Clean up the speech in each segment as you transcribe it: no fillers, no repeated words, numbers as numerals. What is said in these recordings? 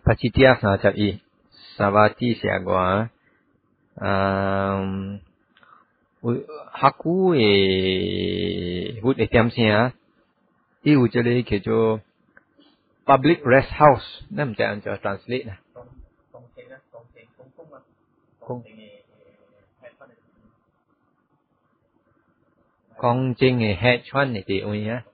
Pachitia Sanachai Savati Siagwa Haku hút tiêm xe yêu cho đây kể cho public rest house nằm chạy cho translate nè con trên nghề hedge fund này thì ui á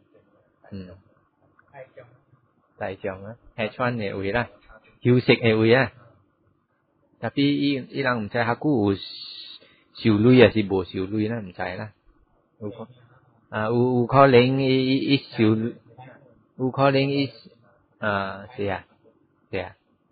đại chồng á hedge fund này ui ra hiu sik này ui á tapi ilang chạy haku siêu lui à si bộ siêu lui đó mình chạy đó u calling is siêu u calling is yeah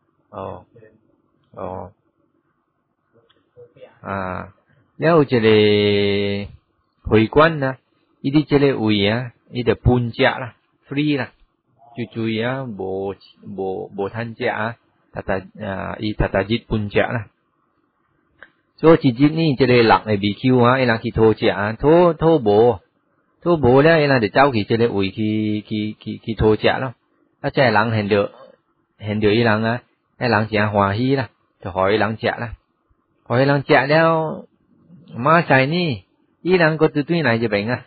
nếu chỉ là hội quan na đi chỉ là uy á đi để bún chả là free là chui á bộ thanh chả tata jit bún chả là so chỉ ní chỉ là lạc này bị kêu á, là khi thô chả thô bố đấy là để cháu khi chỉ là uy khi thô chả đó, á chạy lăng hẹn được lăng á, hay lăng chả hòa hi là, thì hỏi lăng chả đeo mà chạy ní, lăng có từ tuy này chứ bệnh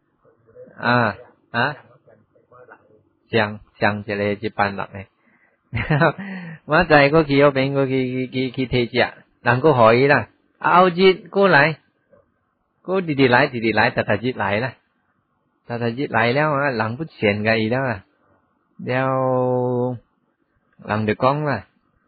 chẳng chỉ là chỉ bàn lạc này, mà chạy có khi ở bệnh có khi thê chả, lăng có hỏi là ao jit cô lại cô đi lại tata jit lạiแล้วหลังพุทธเสียนไงแล้วแล้วหลังเด็กก้องล่ะ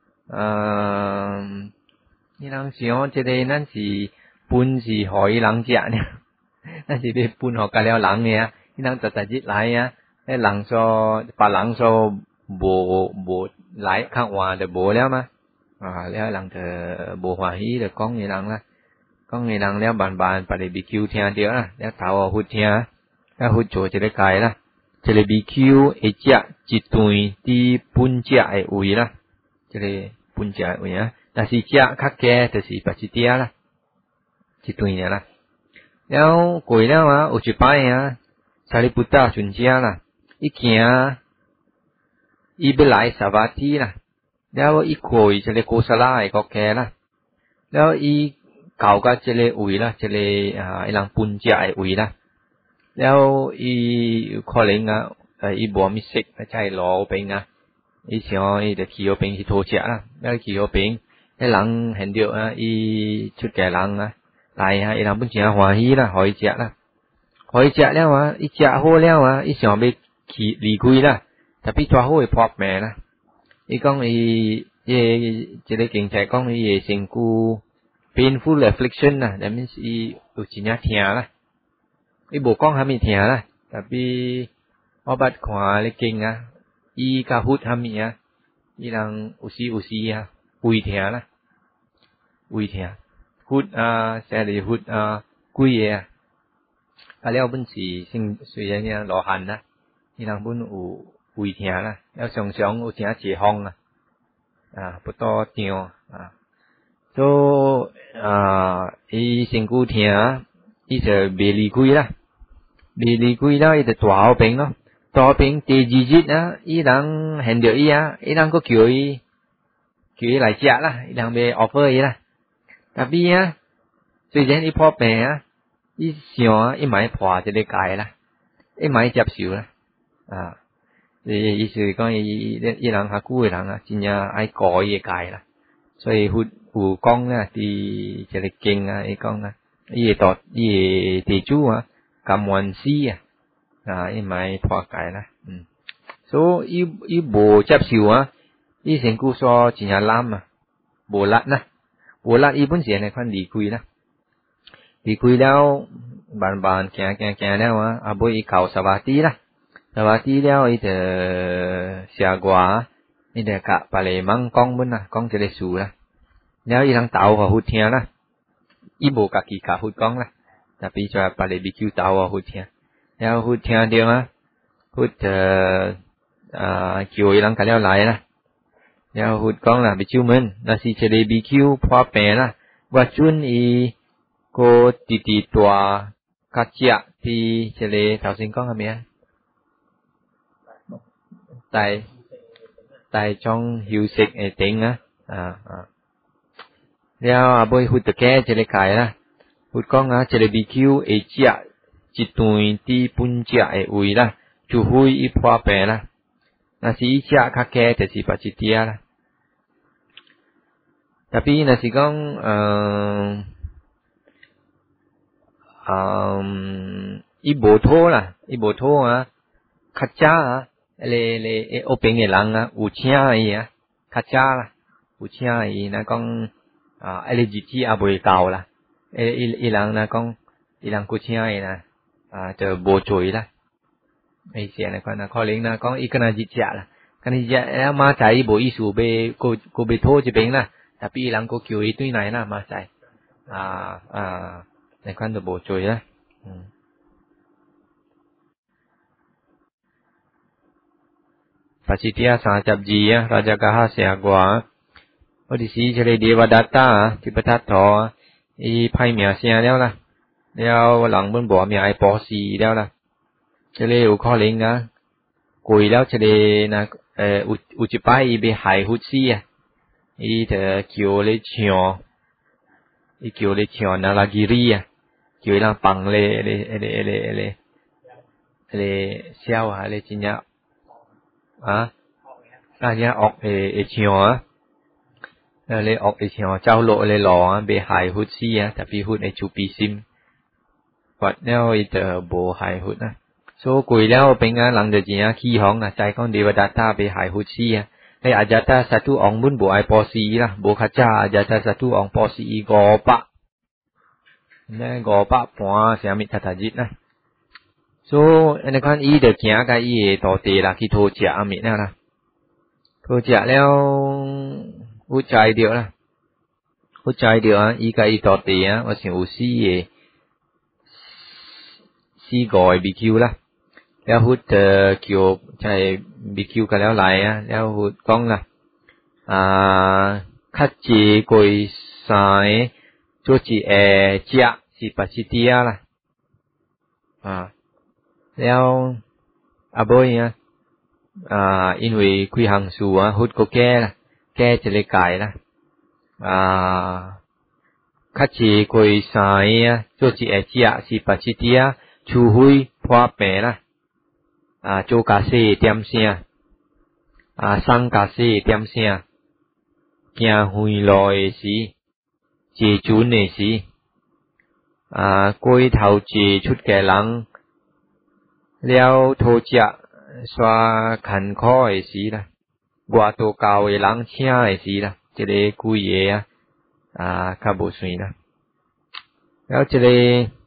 นี่หลังเสียวจะได้นั่นสิปุนสิหอยหลังเจ้าเนี่ยนั่นสิได้ปุนหอกกันแล้วหลังเนี่ยนี่หลังตาจิตไหลอ่ะให้หลังโซปลาหลังโซโบไหลข้างว่าเดโบแล้วมั้ยแล้วหลังเธอโบหัวฮีเด็กก้องนี่หลังละก้องนี่หลังแล้วบานๆไปเลยบีคิวเทียนเดียวนะแล้วเท้าหุ่นเทียถ้าหุ่นโจจะได้ไกลละจะเลยบีคิวไอเจ้าจิตตุยที่ปุนเจ้าไออุยละจะเลยปุนเจ้าอุยนะแต่สิเจ้าคักแก่แต่สิปัจจิเตียละจิตตุยเนี่ยละแล้วกุยแล้วอุจิไปสารีปุตตะจุนเจ้าละอีเกียอีเบลัยสวัสดีละแล้วอีกุยจะเลยโกสลาไอก็แก่ละแล้วอีเก่าก็จะเลยอุยละจะเลยไอหลังปุนเจ้าไออุยละแล้วอีคอเลงอีบัวมิสิกใช่หล่อเป็นอีเสียงอีเด็กขี่เป็นที่โทเจ้าแล้วขี่เป็นไอหลังเห็นเดียวอีชุดแก่หลังลายไอหลังปุนเจ้าหัวฮีละหอยเจ้าแล้วอีเจ้าโหแล้วอีเสียงไปขี่ลีกุยละแต่พี่ตัวโหยพอบแม่ละอีก้องอีจะได้เก่งใจก้องอีเสียงกูpainful affliction that meansอีอุจิญญาเทียละอีโบก้องทำมีเทียละแต่พี่บัดขวาเลยเก่งอีกาหุดทำมีอีหลังอุซีอุยเทียละหุดเสรีหุดกุยก็แล้วบุญสีสิ่งสวยเนี่ยหล่อหันนะอีหลังบุญอุยเทียละแล้วสองอุจิญญาเจียห้องปุตโตเตียวsoอีสิ่งกูเทียอีจะเบลีกุยละอีจะตัวเอาเป็นเนาะตัวเป็นเตจิจิตอีหลังเห็นเดี๋ยวอีหลังก็เกี่ยวหลายเจ้าละอีหลังไปออฟเฟอร์ละแต่พี่ส่วนใหญ่อีพอเป็นอีเสียวอีไม้พอจะได้ไกลละอีไม้จับสิวละอีสื่อก็อีหลังหากู้อีหลังจริงๆไอ้ก่ออีไกลละ所以หูกล้องที่จะได้เก่งไอ้กล้องต่อที่จูกำวันซีไอ้ไม้พอไกลละsoอีโบจับสิวอีเสียงกูซอจิญญาล้ำโบลัดอีบุญเสียในพันดีคุยแล้วบานแก่แล้วอาบุอีเข่าสวัสดีแล้วอีเถเสียกว่าอีเด็กกะไปเลยมั่งกล้องบุญกล้องจะได้สูละแล้วอีหลังเต่าหัวหุ่นเทียนะอีโบกะกี่กะหุ่นกล้องละแต่ปีจะไปเลยบิคิวเต่าหัวหุ่นเทียแล้วหุ่นเทียเดียวหุ่นเกี่ยวอีหลังกันแล้วไหลนะแล้วหุ่นกล้องละบิคิวมันแล้วสิจะได้บิคิวพอแปะนะว่าจุนอีโกตีตัวกัจจะที่จะได้เท่าสิ่งกล้องทำไมไ tại trong hiệu sức ấy tiếng áแล้วbôi hút cáiจะเลยขายละhút con áจะเลยบีคิวไอเจียจิตตุยที่ปุ่นเจียไออุยละจูหุยอีพัวเปละน่าสิเจียคักแก่แต่สิปัจจิตยาละ tapi nasi con ibo thô là ibo thô á khát cha á le open cái lăng á u chia ấy á khát cha là u chia ấy là con LGBT à bồi cầu là lăng là con lăng của chia ấy là chờ bồ chuối là ấy xe này con là khó lính là con cái này dịch là cái này mà chạy bộ isu be cô be thô chỉ bên là tapi lăng cô kiểu ấy tuy này là mà chạy này con được bồ chuối là Pasitya Sahajabjiya Rajagaha Seagwa Odisi Chale Devadatta Tipatato Y Phai Mia Sia đeo là đeo lặng bên bỏ mia ai bỏ xì đeo là Chale u khó linh á Cùi đeo chale na Uchipai bị hại hút xì à Y thờ kiều lê chiò Y kiều lê chiò Nalagiri à Kiều là bằng lê xeo hả lê chi nhạo nhá ọc chiều á lấy ọc chiều trao lộ lấy lò bị hại hút xì á tapi hútในจูปีซิมวัดแล้วไอ้เตอโบหายหดนะโซกุยแล้วเป็นงานหลังจากนี้ขี้ห้องนะใจของเดวดาตาไปหายหดซีอ่ะไอ้อาจารย์สาธุองบุญโบไอปอซีละโบขจ้าอาจารย์สาธุองปอซีกอปะนั่นกอปะปัวเสียมิทัตจิตนะโซอันนี้คนอีเด็กเนี้ยก็อีต่อเตละที่โทเจียอามิเนี่ยนะโทเจียแล้วหัวใจเดียวนะหัวใจเดียวอีก็อีต่อเตะว่าสิ่งอุซีซีก่อยบีคิวละแล้วหุดเกี่ยวใจบีคิวกันแล้วไหลอ่ะแล้วหุดกล้องละคัดจีกุยสายโจจีเจียสิปัจจิติยาละแล้วอาบอยอ่ะอินวีคุยหังสูอ่ะหุดก็แก่ละแก่จะเลยกายละคัดจีกุยสายโจจีเจียสิปัจจิติยาชูหุยพัวเปละโจกาเซ่เตรียมเสียสังกาเซ่เตรียมเสียเกียหุยลอยสีเจจูนเนสีกุยเท่าเจชุดแก่หลังแล้วโทจะสวาขันข้อไอสีละกว่าตัวเก่าไอหลังเชี่ยไอสีละจะได้กุยเย่คาบุสุยละแล้วจะได้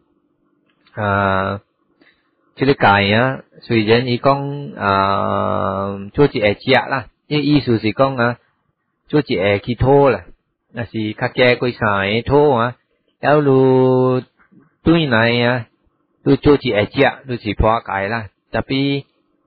这个改啊，虽然伊讲做一下食啦，因意思是讲做一下去拖啦，那是较加过三个拖啊，แล้ว路对内路做一下食，路是破改啦，特别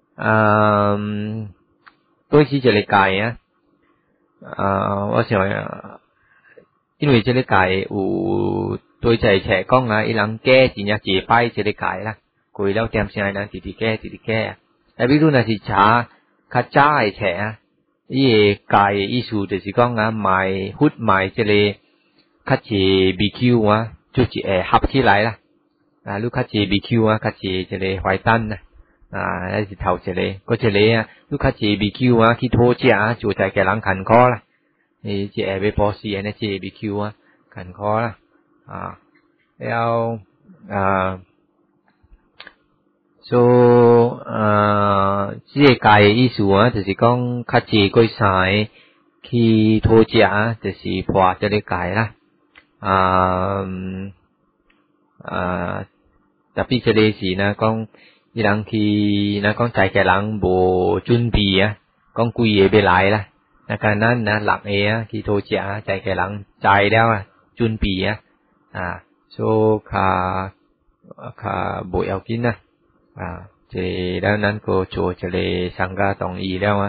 对是这个改我想因為這個改有對在斜講伊人加真正解擺這個改啦。คุยแล้วเตรียมเสียนะติดแก้แต่พี่รู้นะสิช้าข้าจ้าไอ้แฉอีกายอีสูเดี๋ยวสิก้องหมายหุดหมายจะเลยข้าเจบีคิวจุดจีฮับที่ไรล่ะลูกข้าเจบีคิวข้าเจจะเลยไวตันนะแล้วสิเท่าจะเลยก็จะเลยลูกข้าเจบีคิวที่โทเจ้าจูใจแกหลังขันคอล่ะนี่เจไปพอสีนะเจบีคิวขันคอล่ะแล้วso 这个改意思就是讲较济过晒去拖家就是破这个改啦tapi 这个是呢讲伊人去呢讲在个人无准备讲规个要来啦那个นั้นนะหลัก去拖家在个人ใจแล้ว准备so ค่าบ่เอากินนะเจแล้วนั้นก็โจเจเลสังกาตองอีแล้ว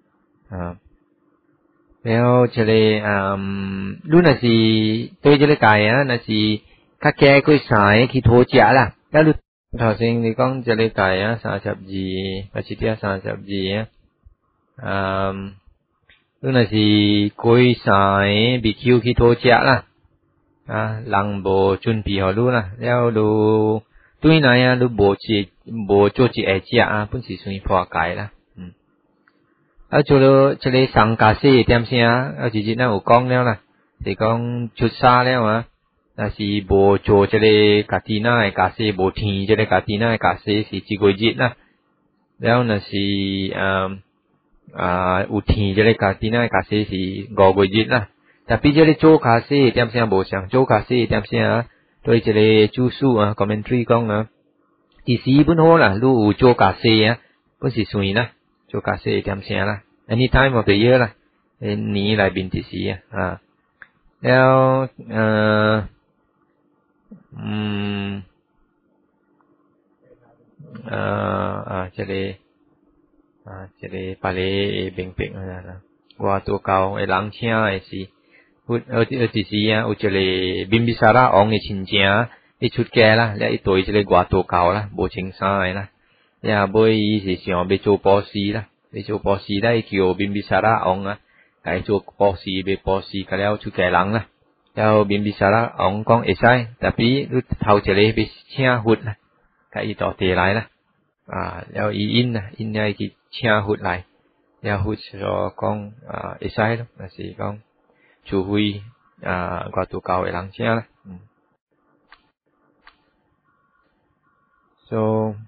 แล้วเจเลรู้น่ะสิตัวเจเลกายน่ะสิข้าแก่ก็สายที่โทเจ้าล่ะแล้วรู้ถอดสิ่งที่ก้องเจเลกายสาจับจีปัจจิตยสาจับจี lúc này thì cối xài bị kêu khi thô chạ là lăng bộ chuẩn bị họ luôn là theo đồ tuy này đồ bộ cho chị ấy chạ cũng chỉ suy phò cái là ở chỗ đó chỗ này sang cà phê tiệm xe ở chỉ nó ở con đeo là thì con chút xa đeo mà là chỉ bộ cho chỗ này cà tí này cà phê bộ thì chỗ này cà tí này cà phê chỉ gọi gì là đeo là chỉ u thì chỗ này cà tí này cà phê chỉ gọi gì là tapi chỗ này chỗ cà phê tiệm xe bộ sang chỗ cà phê tiệm xe rồi chỗ này chú su commentary con thì sĩ vẫn hô là lu chỗ cà phê vẫn chỉ suy na chỗ cà phê tiệm xe là anytime of the year là ní lại bình thị sĩ theo这里把你平平啦，我做高会冷车的是，有時有這裡邊邊沙拉昂嘅親戚，一出街啦，你一對這裡我做高啦，無清曬啦，也每是想要做保士啦，要做保士啦，叫邊邊沙拉昂該做保士，要保士，個了出街人啦，要邊邊沙拉昂講會使，但係你頭這裡要請活啦，該伊到地來啦，แล้วอินในที่เชียหุดไหลแล้วหุดรอก้องไอ้ไซล์นะสิก้องชูหุยกว่าตัวเก่าไอ้หลังเชียละso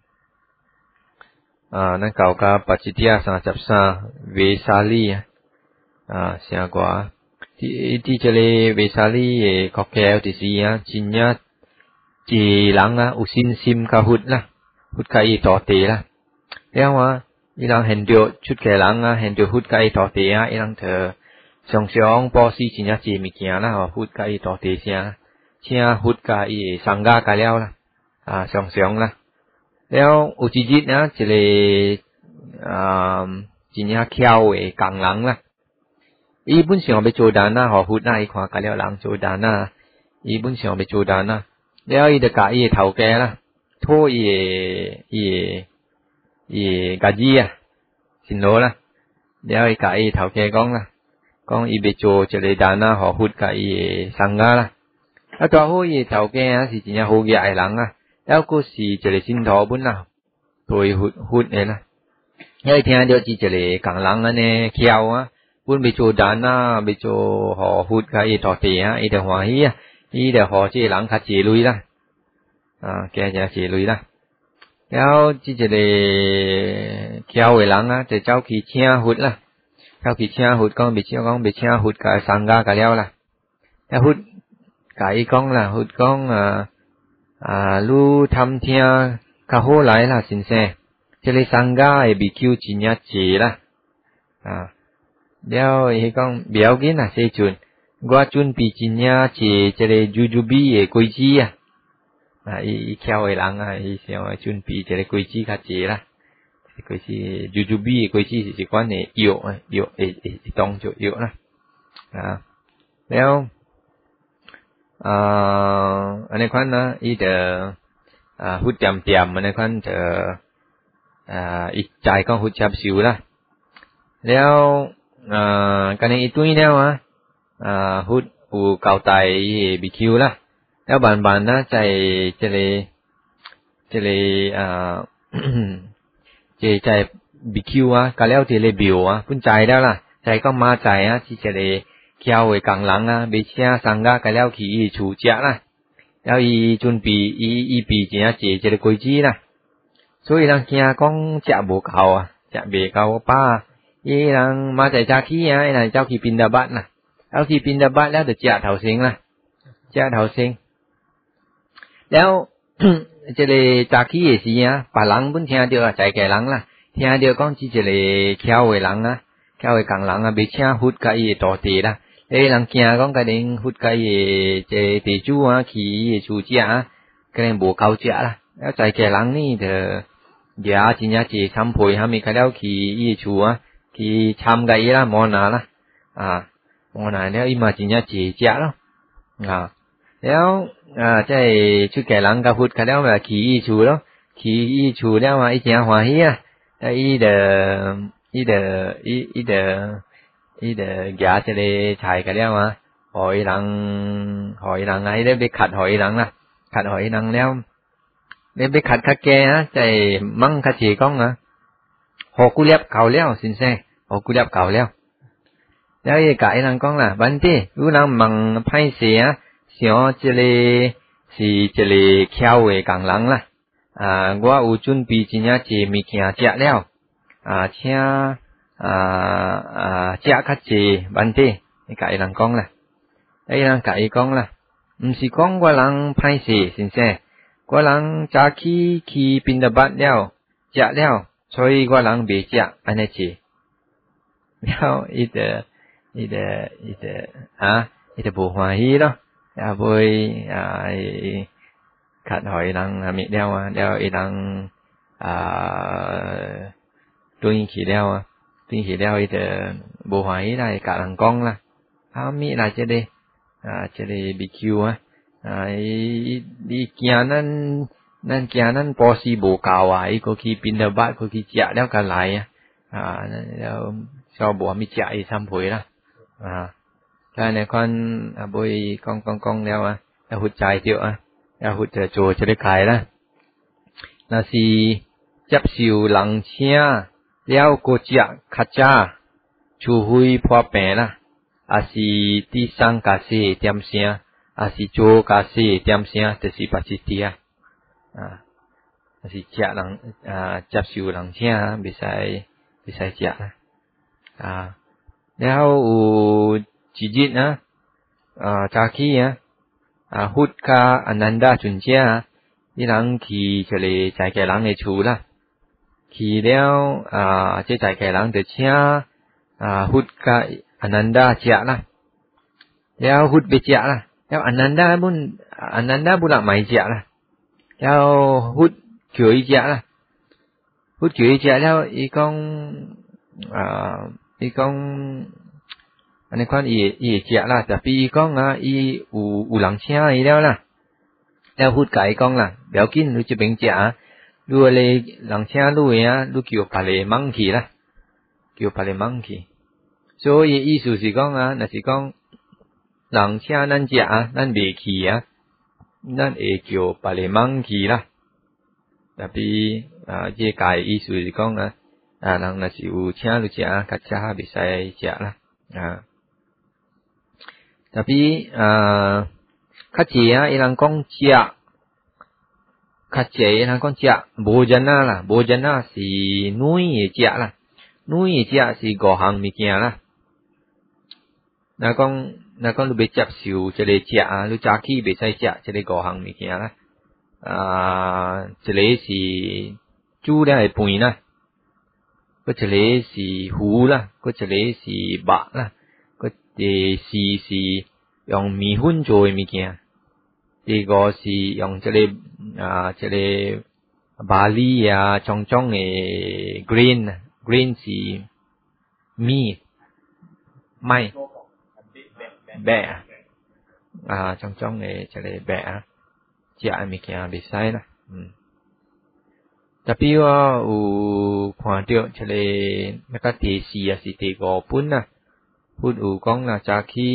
นั่นเก่ากับปัจจิตยาสังจับซาเวสาลีเสียกว่าที่จะเลยเวสาลีก็แก้วที่สี่จินยาจีหลังอุสินซิมกับหุดละหุดไก่ต่อเตะละแล้วอีหลังเห็นเดียวชุดแก่หลังเห็นเดียวหุดไก่ต่อเตะอีหลังเธอสองปอซีจินยาจีมีเกียนะว่าหุดไก่ต่อเตะเชียหุดไก่สังกาไก่แล้วละสองละแล้วอุจิจิตนะจะเลยจินยาเขียวกลางหลังละอีบุญเสียงไปโจดานะหอหุดหน้าอีขวาไก่แล้วหลังโจดานะอีบุญเสียงไปโจดานะแล้วอีเด็กไก่เท่าแก่ละทั่วกะจีสินโลละแล้วไอ้กะเท่าแก่ก้องละก้องอีเบโจจะเลยดานะหอหุดกะสังกาละแล้วตัวหัวเท่าแก่สิจินยาหัวใหญ่หลังแล้วก็สิจะเลยสินทอบุญละตัวหุดเนี่ยละแล้วไอ้ที่นั่นเดี๋ยวจะเลยกลางหลังเนี่ยเขียวบุญเบโจดานะเบโจหอหุดกะต่อเตะไอ้เดี๋ยวหัวเฮียอีเดี๋ยวหอเจหลังขัดเจลุยละแกจะเจลุยละแล้วที่จะเลยเขียวไว้หลังจะเจ้าขี้เชี่ยหุดละเจ้าขี้เชี่ยหุดก้องไปเชี่ยหุดกับสังกากันแล้วละแล้วหุดกับอีก้องละหุดก้องรู้ทำเทียข้าโหไหลละสินเสจะเลยสังกาบีคิวจินยาเจละแล้วอีก้องเบียวกินเสจุนกว่าจุนปีจินยาเจจะเลยจูบีกุยจีอีเขียวไอ้หลังอีเสียวจุนปีจะได้กุยจีขัดเจละกุยจีจูบีกุยจีสิกว่าเนี่ยเยอะตรงจุเยอะนะแล้วอันนี้คันนะอีเดหุดจำเตียมอันนี้คันเธออีใจก็หุดจับสิวละแล้วกันอีตุ้ยแล้วหุดปูเก่าไตบิคิวละแล้วบานนะใจจะเลยใจบิคิวก็แล้วจะเลยบิวพุ่นใจแล้วล่ะใจก็มาใจที่จะเลยเขียวไว้กลางหลังเบียเชียสังกาก็แล้วขี่ชูเจ้าล่ะแล้วอีจุนปีอีปีเจียจะเลยกุยจีล่ะ所以人听讲食无够食未够饱伊人มาใจจากขี้ไอ้นั่นเจ้าขี้ปินดาบัตน่ะเอาขี้ปินดาบัตแล้วจะเท่าเสียงล่ะเท่าเสียงแล้วจะเลยจากขี้สิป่าหลังบุญเทียเดียวใจแก่หลังล่ะเทียเดียวก็จะเลยเขียวไว้หลังเขียวไว้กลางหลังเบียเชียหุดกะอีต่อตีล่ะเอ้หลังเกียก็กระดิ่งหุดกะอีเจตีจูขี้ชูเจ้ากระดิ่งบัวเขาเจ้าล่ะแล้วใจแก่หลังนี่เธอเดี๋ยวจินยาจีทำผุยมีกระเดี่ยวขี้อีชูขี้ทำกะอีล่ะมอนาล่ะมอนาแล้วอีมาจินยาจีเจ้าแล้วแล้วใจชุดแก่หลังกับหุดกระเดี่ยวแบบขี้อีชูแล้วขี้อีชูแล้วอีเจียหัวเฮียแล้วอีเดอีเดยาจะเลยชายกันแล้วอ่ะหอยหลังไอ้ได้ไปขัดหอยหลังนะขัดหอยหลังแล้วได้ไปขัดขัดแกนะใจมั่งขัดจีก้องนะหกกุเลียบเก่าแล้วสินแซ่หกกุเลียบเก่าแล้วแล้วไอ้ไก่หลังก้องล่ะบันที่รู้นังมั่งไพ่เสียเสียวจะเลยสีจะเลยเขี้ยวเวกังหลังล่ะว่าอุจุนปีจีน่าจีมีเขียเจ้าแล้วเชี่ยเจ้าขัดจีบันที่ไอ้ไก่หลังก้องล่ะไอ้หลังไก่ก้องล่ะไม่ใช่ก้องว่าหลังไพ่เสียสินแซ่ว่าหลังจากขี้ปินดาบัดแล้วเจ้าแล้ว所以我人别食安尼吃，然后伊就不欢喜咯，也袂較互伊人阿滅了啊，了伊人轉去了伊就不歡喜啦，甲人講啦，滅啦這個 BQ 伊驚咱驚咱波斯無夠啊，伊過去變到八，過去食了個來แล้วชาวบัวมีจ่ายซ้ำผุยละแต่ในคนบุยกองแล้วแล้วหุดใจเดียวแล้วหุดจะโจจะได้ขายละแล้วสิจับสิวหลังเชี่ยแล้วก็จะขัดจ้าชูหุยพอแปะละสิที่สังกาเสเตรียมเสียสิโจกาเสเตรียมเสียแต่สิปัจจิเตียสิจะหลังจับสิวหลังเชี่ยไม่ใช่จะแล้วจีจิตนะจากขี้หุดคาอนันดาจุนเจียที่หลังขี่เฉลยใจแก่หลังในชูละขี่แล้วเจ๊ใจแก่หลังเดือดเชี่ยหุดคาอนันดาเจียละแล้วหุดไปเจียละแล้วอนันดาบุญละไม่เจียละแล้วหุดเฉยเจียละหุดเฉยเจียแล้วอีกองอันนี้คนอีเจียละแต่ปีกองอูหลังเชี่ยอีแล้วล่ะแล้วพูดไก่กองล่ะเดี๋ยวกินรู้จะเป็นเจียรู้อะไรหลังเชี่ยรู้รู้เกี่ยวกับอะไรมังคีล่ะเกี่ยวกับอะไรมังคี所以意思是講那是講หลังเชี่ยนั่นเจียนั่นเบคีนั่นเกี่ยวกับอะไรมังคีล่ะแต่ปีเจ้าไก่意思是講人那是有請你食，較食袂使食啦。特別較濟伊人講食，較濟伊人講食無人啦，無人是女嘅食啦，女嘅食是5項物件啦。那講你要接受這個食你早起袂使食這個5項物件啦。這個是煮了嘅飯啦。ก็จะเลสีหูล่ะก็จะเลสีบะล่ะก็จะสียองมีหุ้นโจยมีเกียดีก็สียองจะเลบาลีจงกรีนสีมีไม่แบะจงจะเลแบะจะมีเกียบิไซล่ะแต่พี่ว่าความเดียวเฉลยนักเตะสีสิเตะกอปุ่นนะพูดกองนะจากขี้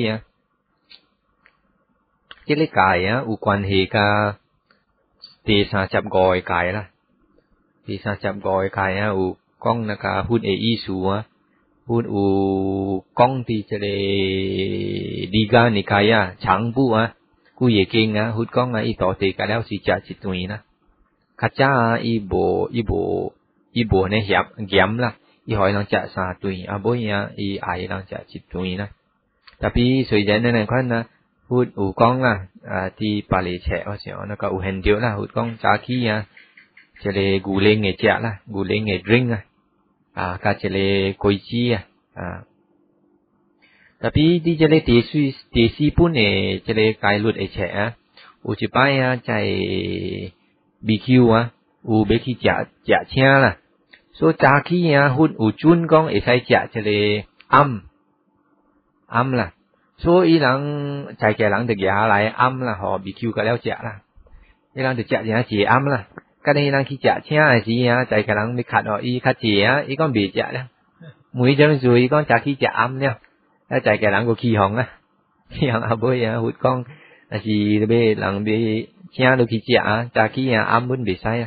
เจริญกายควันเหกาเตะสาจับกอยกายละเตะสาจับกอยกายกองนักพูดอีสูพูดกองที่เฉลยดีกานิกายช่างผู้กูเยเก่งพูดกองอีต่อเตะกันแล้วสิจะจิตตุยนะข้าจ้าอีโบเนี่ยเหี่ยมล่ะอีหอยหลังจะสาตุยบ่อยอีไอหลังจะจิตตุยนะแต่พี่สวยใจนั่นคนนะพูดกองล่ะที่ปาเลแฉะเสียวแล้วก็เห็นเดียวล่ะพูดกองจากขี้จะเลยกูเล่งเงยเจ้าล่ะกูเล่งเงยดริงก็จะเลยกุยจีแต่พี่ที่จะเลยเตซีปุ่นจะเลยกายหลุดแฉะจะไปใจBQ BQ 食青啦，所以早起หุ่น准講會使食一個暗啦，所以人在家人就夾來暗啦，和 BQ 個了食啦，伊人就食一暗啦，咁你人去食青嘅時在家人咪卡伊較濟伊講未食啦，每種做伊講早起食暗了， chạy cái lăng của khi hồng á bơi hụt con là gì bê lăng bê chia đôi khi chả cha khi ám muốn bị sai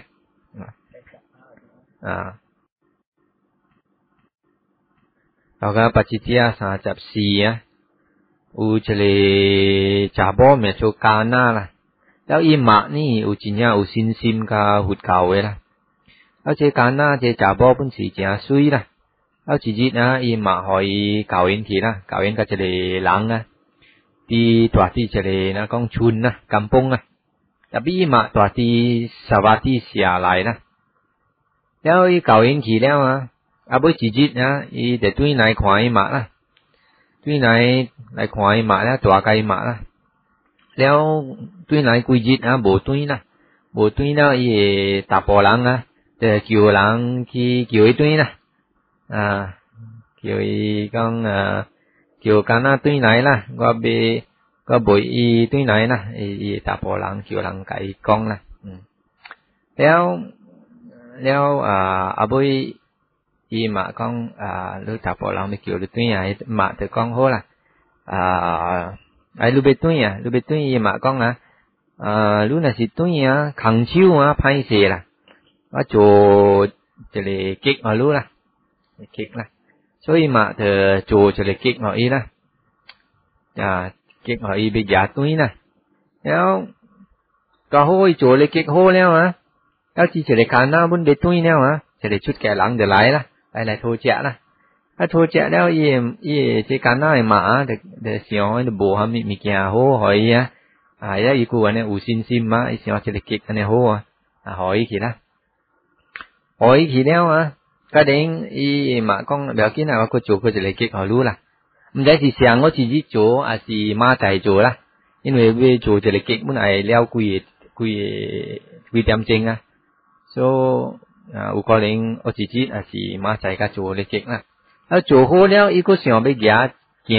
rồi cái pachitia sa chập xì á u chele chả bó mẹ cho cá na làแล้วอีหมานี่อุจิญญาอุซินซิมกาหุดเก่าเวล่ะแล้วเจกานาเจจ่าบ่ปุ่นสีเจียซุยล่ะแล้วจีจีนะอีหมาหอยเก่าเองทีนะเก่าเองก็จะเลยหลังนะที่ตัวที่จะเลยนะกองชุนนะกำปงนะแต่อีหมาตัวที่สวัสดีเสียหลายนะแล้วอีเก่าเองทีแล้วอ่ะอาบุจีจีนะอีเด็ดตุ้ยนายควายหมาล่ะตุ้ยนายควายหมาแล้วตัวไก่หมาล่ะแล้วตุ้ยนายกุยจิตนะโบตุ้ยนะอีตาปอลังนะแต่เกี่ยวหลังที่เกี่ยวตุ้ยนะเกี่ยวกันเกี่ยวกันนะตุ้ยนายล่ะก็บ่อีตุ้ยนายนะอีตาปอลังเกี่ยวหลังไก่กองนะแล้วอาบุยอีหมาก้องหรือตาปอลังไม่เกี่ยวหรือตุ้ยนายหมาแต่ก้องโหล่ะai lu bê tui mà con lu là gì tui khẳng chiêu phai xì là ở chỗ lệ kích mà lu là kích là所以mà thờ chỗ lệ kích mà y là kích mà y bị giả tui nè nếu có hôi chỗ lệ kích hôi leoแล้วchỉ lệ khả năng bún bê tui leo lệ chút kẻ lắng để lái lại thôi chẹt làโทรเจ้าแล้วเจกันได้มาเดี๋ยวเสียวเดี๋ยวโบฮะมีเกียร์โหหอยแล้วอีกูเนี่ยอูซิมมาเสียวจะเล็กๆเนี่ยโหหอยขี้ละหอยขี้แล้วก็เด้งมาก้องเดี๋ยวกินว่าก็โจก็จะเล็กๆเขารู้ล่ะมันได้สิเสียงก็จีจีโจสิมาใจโจละ因为เวโจจะเล็กๆมันไอแล้วกุยเต็มจริงso อุกอเล้งจีจีสิมาใจก็โจเล็กๆนะแล้วโจโหแล้วอีก็เสียงไปแก่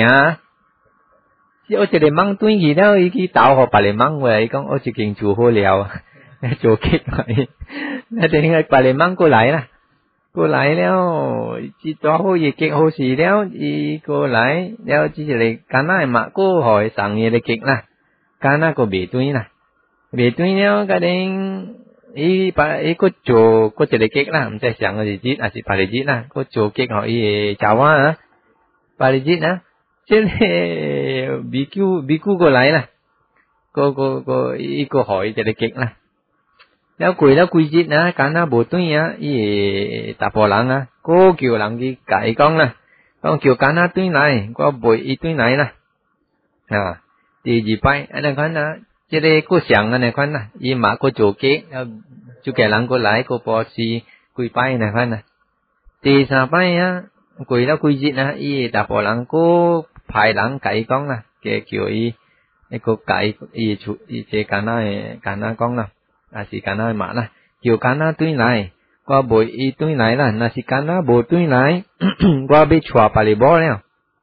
ที่เอาจะได้มั่งตุ้งกี่แล้วอีกี่เต่าเขาไปเลยมั่งเว้ยก็เอาจะเก่งโจโหแล้วโจเก่งหน่อยแล้วแต่ยังไงไปเลยมั่งก็ไหลแล้วจีตัวโหยี่เก่งโหสีแล้วอีก็ไหลแล้วจีจะเลยการน่ามาก็หอยสั่งยี่เลยเก่งนะการน่าก็เบียดตุ้งแล้วก็เด้งอีก็โจก็จะได้เก๊กนะมันจะสั่งอะไรจีอาจจะปาริจินะก็โจเก๊กหอยเจ้าว่าปาริจินะเช่นบิคูก็ไหลนะก็อีก็หอยจะได้เก๊กนะแล้วกุยจินะการน่าโบตุ้ยอีตาปอหลังก็เกี่ยวหลังที่ไก่กองนะต้องเกี่ยวการน่าตุ้ยไหนก็โบอีตุ้ยไหนนะตีจีไปอันนั้นกันนะจะได้ก็เสียงอันนั้นกันนะอีหมาก็โจเก๊กแล้วจุกแก่หลังก็ไหลก็พอสีกุยไปนะกันนะตีสาไปกุยแล้วกุยจินะอีตาปอหลังก็ภายหลังไก่กองนะแกเกี่ยวไอ้ก็ไก่อีเจการน่ากองนะสิการน่าหมานะเกี่ยวการน่าตุ้ยไหนก็โบอีตุ้ยไหนล่ะน่าสิการน่าโบตุ้ยไหนก็ไปชัวไปเลยบ่แล้ว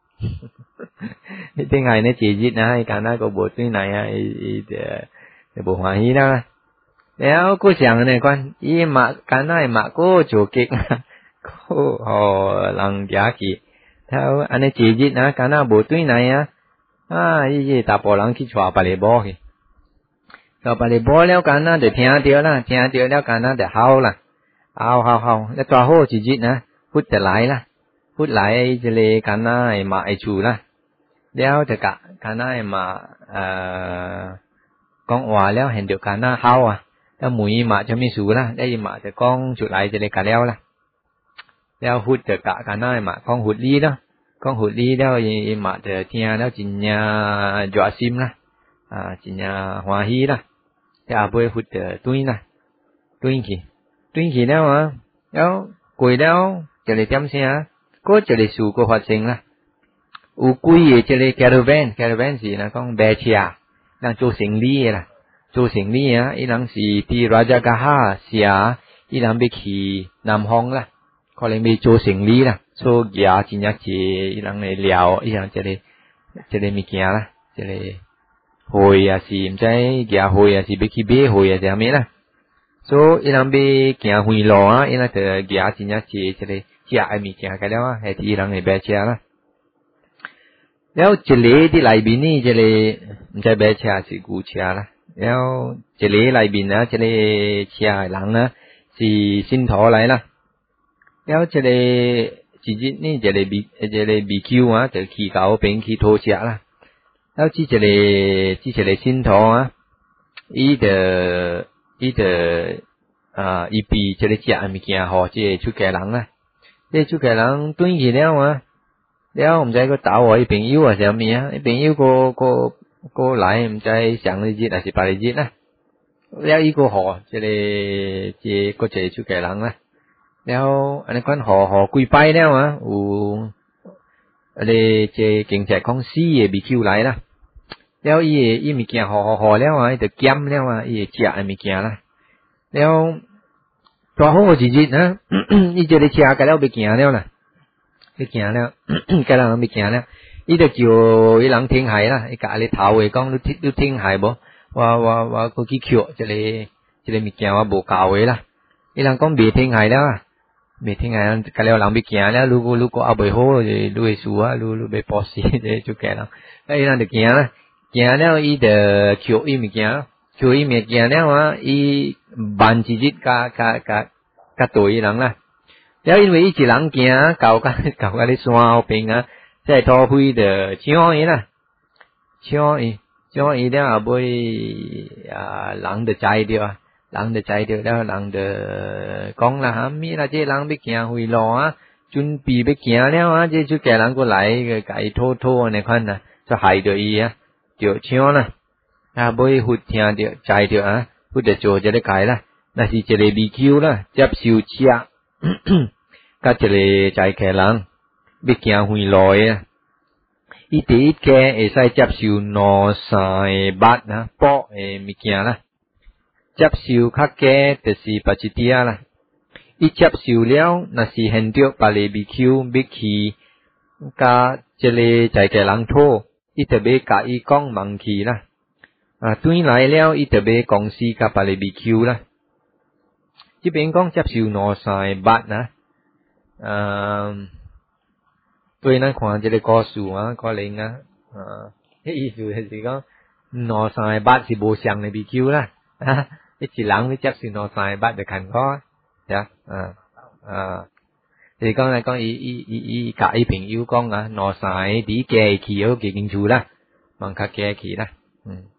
นี่เป็นไงเนี่ยจีจินะการน่าก็โบตุ้ยไหนเดี๋ยวโบหัวฮีนะแล้วก็เสียงเนี่ยก่อนอีหมาการน่าหมาก็โจเก๊กก็หลังยากีถ้าอันนี้จีจินะการน่าโบตุ้ยไหนอีตาปอหลังคิดชัวไปเลยบ่ต่อไปเลยบ่แล้วการน่าเดี๋ยวเทียเดียวแล้วการน่าเดี๋ยวเฮาล่ะเอาแล้วตัวโหจีจินะพูดแต่หลายล่ะพูดหลายจะเลยการน่ามาไอชูล่ะแล้วจะการน่ามากองว่าแล้วเห็นเดี๋ยวการน่าเฮาแล้วหมุยมาจะไม่สูล่ะได้มาจะกองจุดไหลจะเลยกันแล้วล่ะแล้วพูดจะการน่ามากองหุดลีเนาะกองหุดลีแล้วมาจะเทียแล้วจิญญาจวซิมล่ะจิญญาหัวฮีล่ะแต่อาบุยพูดจะตุ้ยขี้แล้วกุยแล้วจะเลยจำเสียก็จะเลยสู่ก็หัดเสียงล่ะอุกุยจะเลยแคราเวนสินะกองเบเชียนั่งโจเสียงลีล่ะโจเสียงลีอีหลังสีที่ราชกาฮาเสียอีหลังไปขี่นำห้องล่ะเขาเลยมีโจเสียงลีล่ะโซเกียจิญญาจีอีหลังเลยเหลียวอีหลังจะเลยมีเกียล่ะจะเลยโหยสิไม่ใช่เกียโหยสิไปขี่เบ้โหยจะไม่ล่ะโซอีหลังไปเกียหุยหล่ออีหลังจะเกียจิญญาจีจะเลยเกียไอมีเกียกันแล้วให้ที่อีหลังเลยเบเชียล่ะแล้วเจเลที่ไหลบินนี่เจเลไม่ใช่เบชาสิกูเชียละแล้วเจเลไหลบินนะเจเลเชียหลังนะสิสินทอไหลละแล้วเจเลจีจินี่เจเลบีคิวอ่ะจะขี่เก่าเป็นขี่โทเชียละแล้วที่เจเลสินทออ่ะอีเดอีปีเจเลเจียมีเกียหอเจชุแกหลังนะเจชุแกหลังตุ้งกี่แล้วอ่ะแล้ว唔知個打我啲朋友啊，係咩啊？啲朋友個嚟唔知上你節還是八你節啦。แล้ว依個河即係即個借出嘅人啦。แล้วอันนี้關河幾擺แล้ว啊？有你即警察公司嘅 BQ 嚟啦。แล้ว依物件河แล้ว啊，就減แล้ว啊，依食嘅物件啦。แล้ว大好個節นะ，依即係食嘅แล้วไป行了啦。ไป行แล้วกำลังไป行แล้วอีจะ叫一人聽係啦，伊甲你頭嘅講，你聽係無？我個幾巧，即個物件我無教嘅啦。伊人講未聽係了，未聽係，甲了人ไป行了，如果阿未好，你會輸啊，你被博士就計啦。伊人就行啦，行了伊就巧伊物件，巧伊物件了啊，伊辦自己甲對人啦。แล้ว因為伊一人行到啲山後邊啊，即係土匪就搶伊啦，搶伊了後尾人就知着啊，人就知着了，人就講啦嚇咪啦，即人要行回路啊，準備要行了啊，即出家人過來個甲伊拖呢款啊，就害着伊啊，就搶啦，後尾佛聽着知着啊，佛就做這個解啦，那是一個 BQ 啦，接受車。甲一個在客人要行回路啊，伊第一個會使接受23個筆啊，薄嘅物件啦，接受較低就是別一啲啦。伊接受了，若是現着別個 BQ 要去甲一個在客人討，伊就要甲伊講問去啦。轉來了，伊就要公司甲別個 BQ 啦。這邊講接受23個筆啊。對咱看這個故事啊，可能啊，意思就是講23個筆是無上的 BQ 啦，一人要接受23個筆就看過，呀，就是講來講，伊甲伊朋友講啊，23個啲加去好幾清楚啦，望較加去啦，